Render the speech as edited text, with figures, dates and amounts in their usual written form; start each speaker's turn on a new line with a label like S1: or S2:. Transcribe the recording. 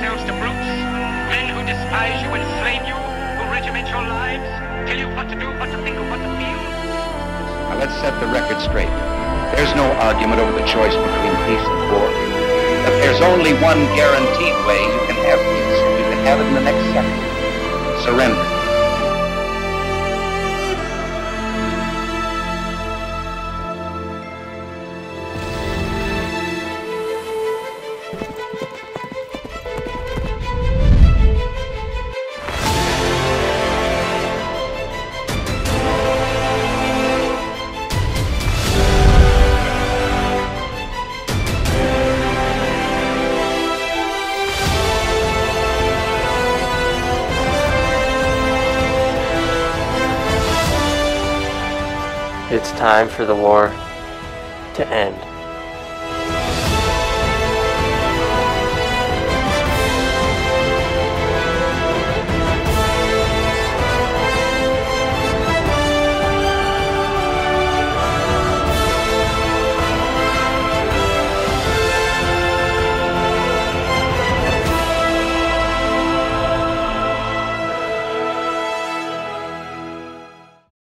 S1: yourselves to brutes, men who despise you, enslave you, who regiment your lives, tell you what to do, what to think, or what to feel.
S2: Now let's set the record straight. There's no argument over the choice between peace and war. But there's only one guaranteed way you can have peace. You can have it in the next second. Surrender.
S3: It's time for the war to end.